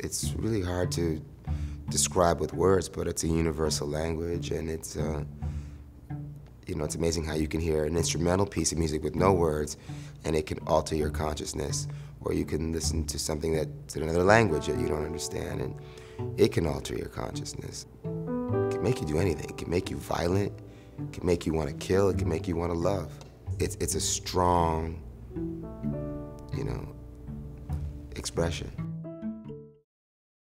It's really hard to describe with words, but it's a universal language, and it's it's amazing how you can hear an instrumental piece of music with no words, and it can alter your consciousness, or you can listen to something that's in another language that you don't understand, and it can alter your consciousness. It can make you do anything. It can make you violent. It can make you want to kill. It can make you want to love. It's a strong, expression.